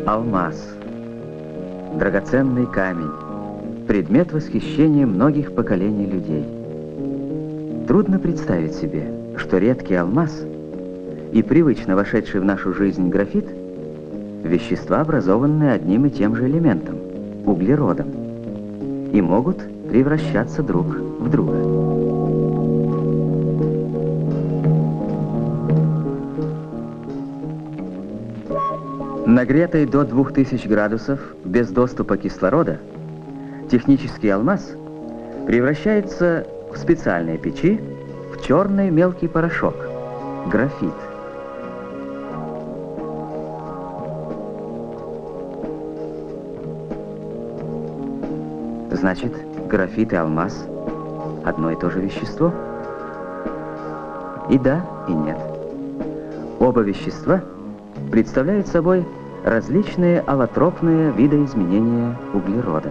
Алмаз. Драгоценный камень. Предмет восхищения многих поколений людей. Трудно представить себе, что редкий алмаз и привычно вошедший в нашу жизнь графит – вещества, образованные одним и тем же элементом – углеродом, и могут превращаться друг в друга. Нагретый до 2000 градусов, без доступа кислорода, технический алмаз превращается в специальные печи в черный мелкий порошок – графит. Значит, графит и алмаз – одно и то же вещество? И да, и нет. Оба вещества представляют собой различные аллотропные видоизменения углерода.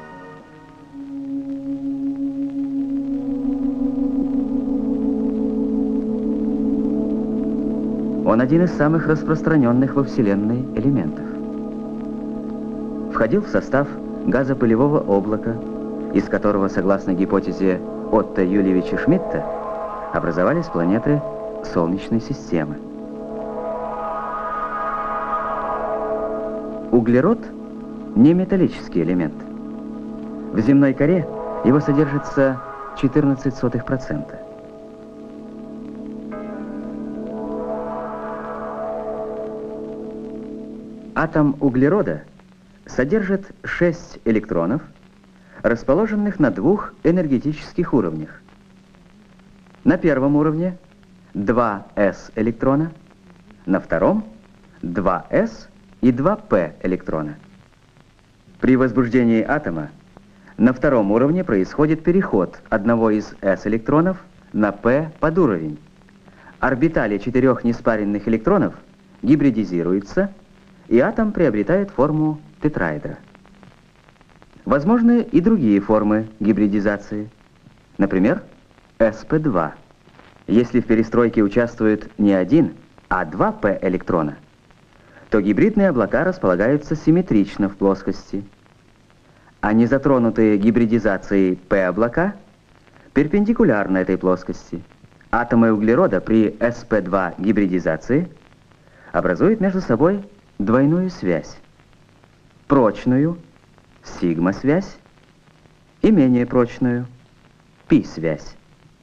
Он один из самых распространенных во Вселенной элементов. Входил в состав газопылевого облака, из которого, согласно гипотезе Отто Юльевича Шмидта, образовались планеты Солнечной системы. Углерод – не металлический элемент. В земной коре его содержится 0,14%. Атом углерода содержит 6 электронов, расположенных на двух энергетических уровнях. На первом уровне 2 s электрона, на втором 2 s и 2 p электрона. При возбуждении атома на втором уровне происходит переход одного из s электронов на p подуровень. Орбитали 4 неспаренных электронов гибридизируются, и атом приобретает форму тетраэдра. Возможны и другие формы гибридизации. Например, sp2. Если в перестройке участвует не один, а 2 p электрона, то гибридные облака располагаются симметрично в плоскости, а незатронутые гибридизацией p облака перпендикулярны этой плоскости. Атомы углерода при sp2 гибридизации образуют между собой двойную связь, прочную, сигма-связь, и менее прочную, пи-связь.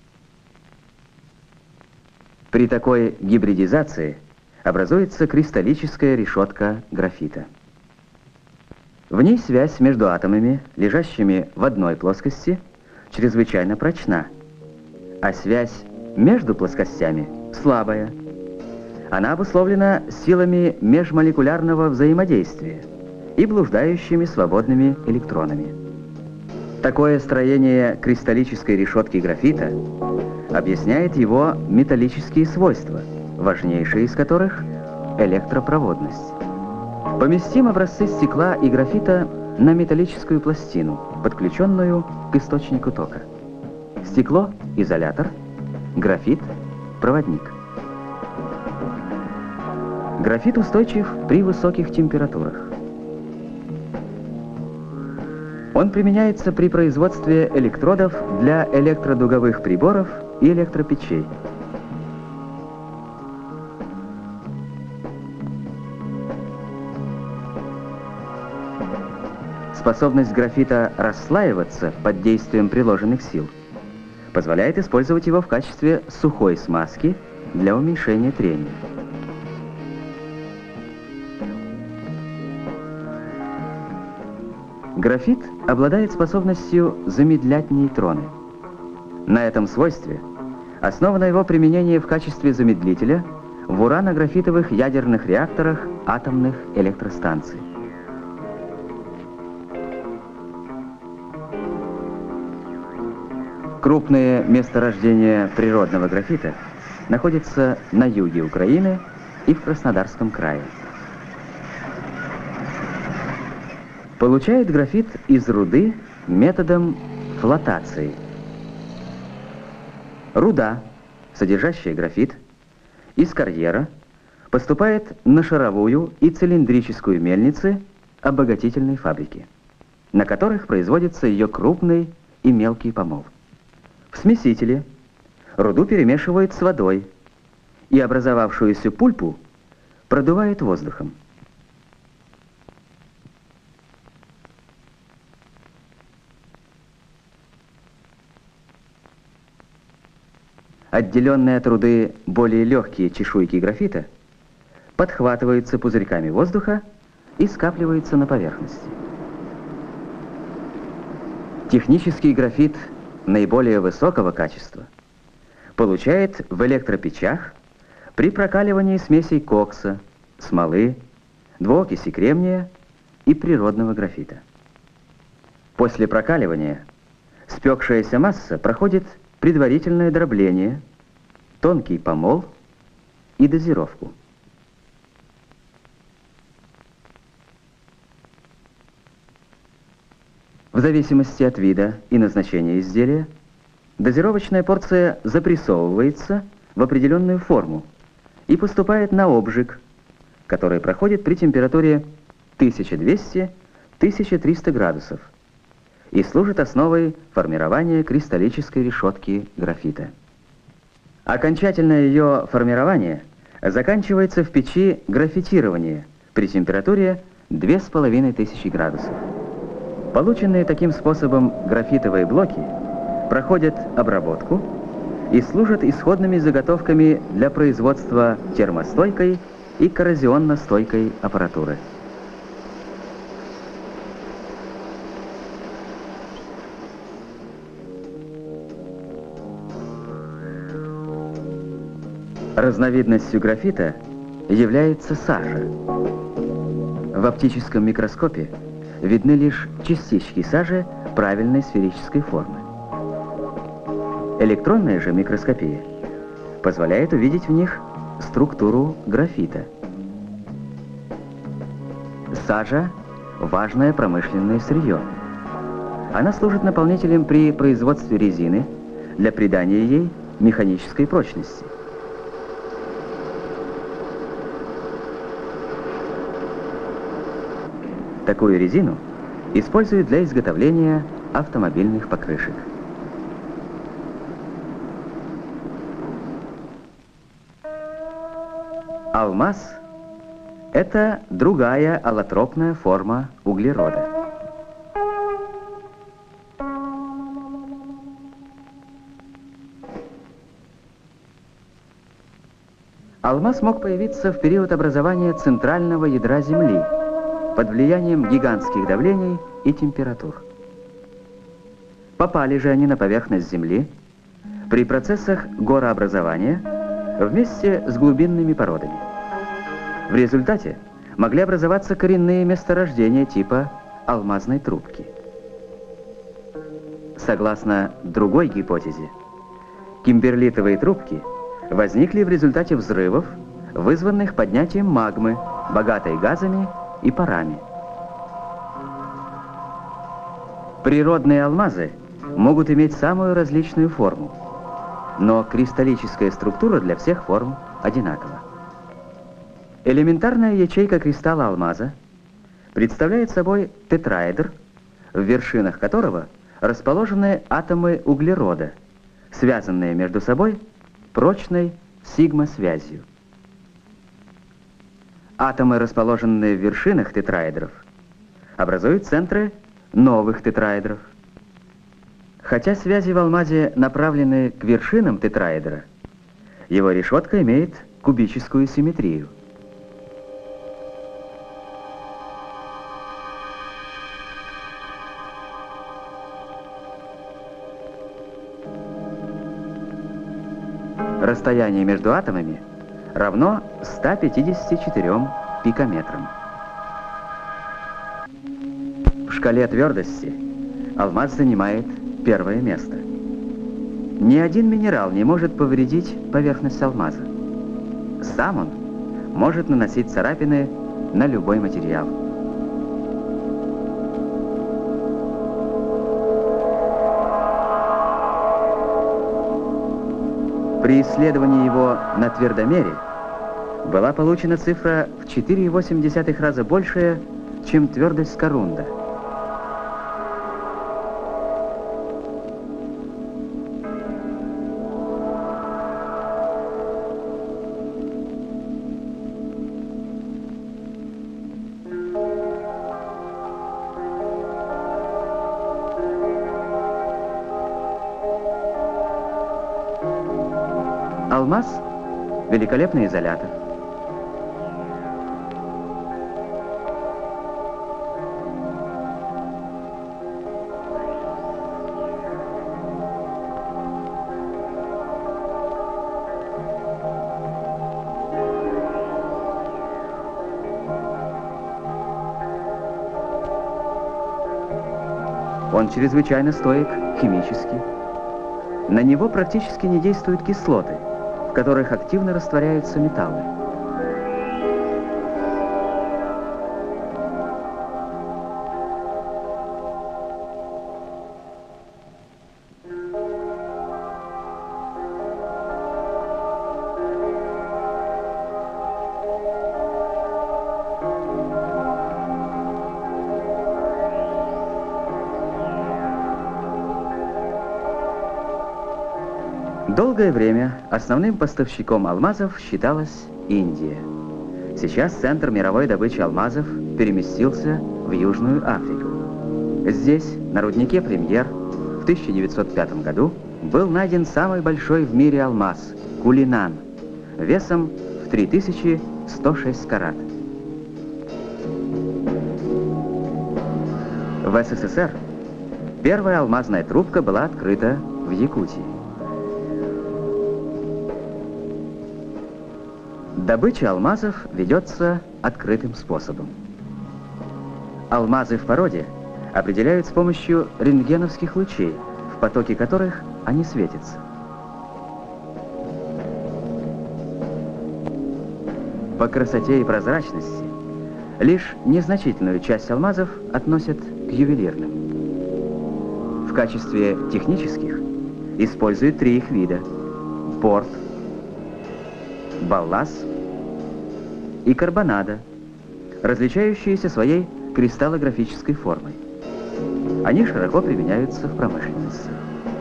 При такой гибридизации образуется кристаллическая решетка графита. В ней связь между атомами, лежащими в одной плоскости, чрезвычайно прочна, а связь между плоскостями слабая. Она обусловлена силами межмолекулярного взаимодействия и блуждающими свободными электронами. Такое строение кристаллической решетки графита объясняет его металлические свойства, важнейшие из которых – электропроводность. Поместим образцы стекла и графита на металлическую пластину, подключенную к источнику тока. Стекло – изолятор, графит – проводник. Графит устойчив при высоких температурах. Он применяется при производстве электродов для электродуговых приборов и электропечей. Способность графита расслаиваться под действием приложенных сил позволяет использовать его в качестве сухой смазки для уменьшения трения. Графит обладает способностью замедлять нейтроны. На этом свойстве основано его применение в качестве замедлителя в урано-графитовых ядерных реакторах атомных электростанций. Крупные месторождения природного графита находятся на юге Украины и в Краснодарском крае. Получает графит из руды методом флотации. Руда, содержащая графит, из карьера поступает на шаровую и цилиндрическую мельницы обогатительной фабрики, на которых производится ее крупный и мелкий помол. В смесителе руду перемешивают с водой и образовавшуюся пульпу продувает воздухом. Отделенные от руды более легкие чешуйки графита подхватываются пузырьками воздуха и скапливаются на поверхности. Технический графит наиболее высокого качества получает в электропечах при прокаливании смесей кокса, смолы, двуокиси кремния и природного графита. После прокаливания спекшаяся масса проходит предварительное дробление, тонкий помол и дозировку. В зависимости от вида и назначения изделия, дозировочная порция запрессовывается в определенную форму и поступает на обжиг, который проходит при температуре 1200-1300 градусов и служит основой формирования кристаллической решетки графита. Окончательное ее формирование заканчивается в печи графитирования при температуре 2500 градусов. Полученные таким способом графитовые блоки проходят обработку и служат исходными заготовками для производства термостойкой и коррозионно-стойкой аппаратуры. Разновидностью графита является сажа. В оптическом микроскопе видны лишь частички сажи правильной сферической формы. Электронная же микроскопия позволяет увидеть в них структуру графита. Сажа – важное промышленное сырье. Она служит наполнителем при производстве резины для придания ей механической прочности. Такую резину используют для изготовления автомобильных покрышек. Алмаз – это другая аллотропная форма углерода. Алмаз мог появиться в период образования центрального ядра Земли под влиянием гигантских давлений и температур. Попали же они на поверхность Земли при процессах горообразования вместе с глубинными породами. В результате могли образоваться коренные месторождения типа алмазной трубки. Согласно другой гипотезе, кимберлитовые трубки возникли в результате взрывов, вызванных поднятием магмы, богатой газами и парами. Природные алмазы могут иметь самую различную форму, но кристаллическая структура для всех форм одинакова. Элементарная ячейка кристалла алмаза представляет собой тетраэдр, в вершинах которого расположены атомы углерода, связанные между собой прочной сигма-связью. Атомы, расположенные в вершинах тетраэдров, образуют центры новых тетраэдров. Хотя связи в алмазе направлены к вершинам тетраэдра, его решетка имеет кубическую симметрию. Расстояние между атомами равно 154 пикометрам. В шкале твердости алмаз занимает первое место. Ни один минерал не может повредить поверхность алмаза. Сам он может наносить царапины на любой материал. При исследовании его на твердомере была получена цифра в 4,8 раза большая, чем твердость корунда. Алмаз – великолепный изолятор. Он чрезвычайно стоек химически. На него практически не действуют кислоты, в которых активно растворяются металлы. Долгое время основным поставщиком алмазов считалась Индия. Сейчас центр мировой добычи алмазов переместился в Южную Африку. Здесь, на руднике Премьер, в 1905 году был найден самый большой в мире алмаз – Кулинан, весом в 3106 карат. В СССР первая алмазная трубка была открыта в Якутии. Добыча алмазов ведется открытым способом. Алмазы в породе определяют с помощью рентгеновских лучей, в потоке которых они светятся. По красоте и прозрачности лишь незначительную часть алмазов относят к ювелирным. В качестве технических используют три их вида – порт, баллас и карбонада, различающиеся своей кристаллографической формой. Они широко применяются в промышленности.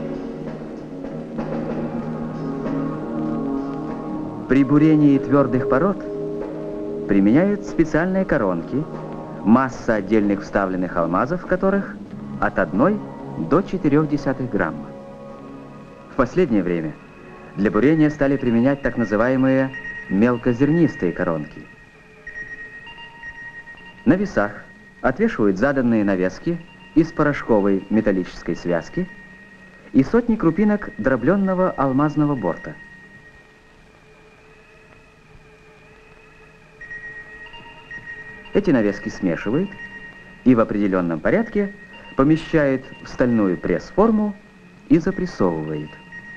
При бурении твердых пород применяют специальные коронки, масса отдельных вставленных алмазов которых от 1 до 0,4 грамма. В последнее время для бурения стали применять так называемые мелкозернистые коронки. На весах отвешивают заданные навески из порошковой металлической связки и сотни крупинок дробленного алмазного борта. Эти навески смешивают и в определенном порядке помещают в стальную пресс-форму и запрессовывают.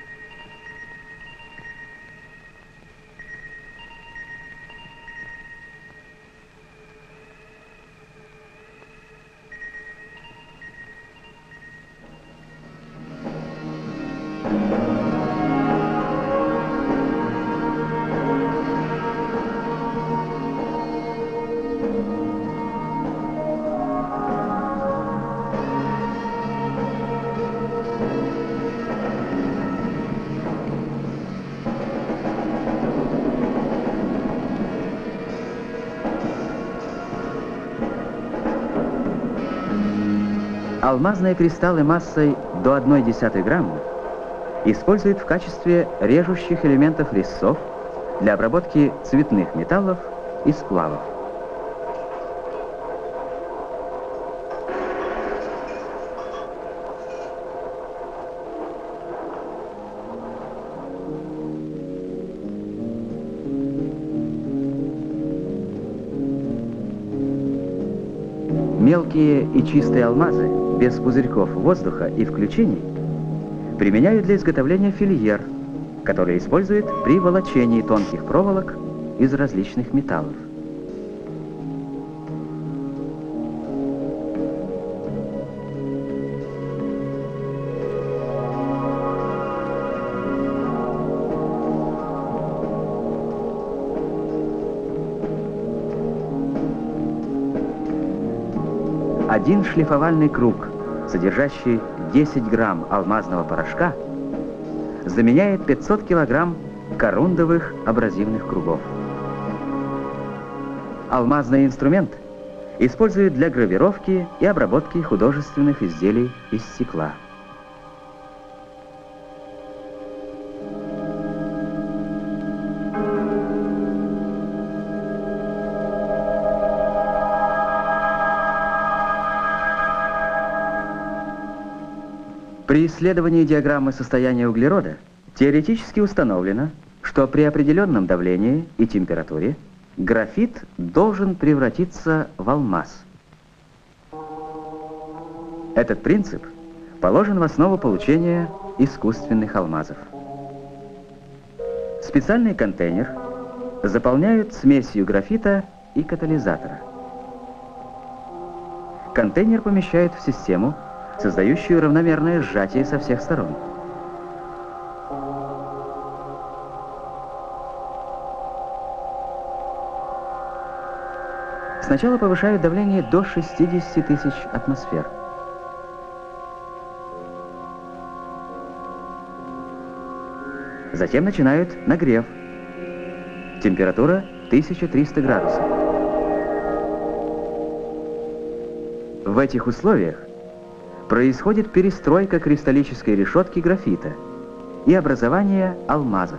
Алмазные кристаллы массой до 0,1 грамма используют в качестве режущих элементов резцов для обработки цветных металлов и сплавов. Мелкие и чистые алмазы без пузырьков воздуха и включений применяют для изготовления фильер, который используют при волочении тонких проволок из различных металлов. Один шлифовальный круг, содержащий 10 грамм алмазного порошка, заменяет 500 килограмм корундовых абразивных кругов. Алмазный инструмент используют для гравировки и обработки художественных изделий из стекла. При исследовании диаграммы состояния углерода теоретически установлено, что при определенном давлении и температуре графит должен превратиться в алмаз. Этот принцип положен в основу получения искусственных алмазов. Специальный контейнер заполняют смесью графита и катализатора. Контейнер помещают в систему, создающую равномерное сжатие со всех сторон. Сначала повышают давление до 60 тысяч атмосфер. Затем начинают нагрев. Температура 1300 градусов. В этих условиях происходит перестройка кристаллической решетки графита и образование алмазов.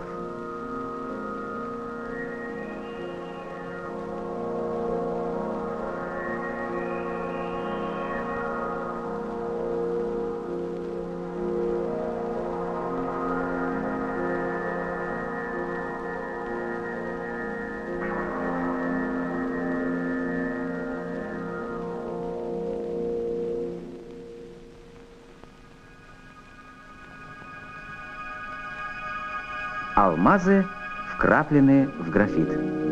Алмазы вкраплены в графит.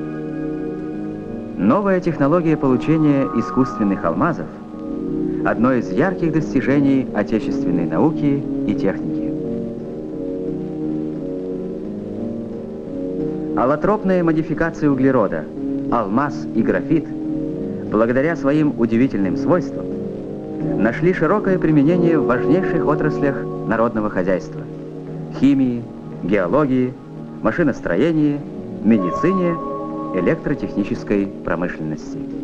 Новая технология получения искусственных алмазов – одно из ярких достижений отечественной науки и техники. Аллотропные модификации углерода, алмаз и графит, благодаря своим удивительным свойствам, нашли широкое применение в важнейших отраслях народного хозяйства – химии, геологии, машиностроении, медицине, электротехнической промышленности.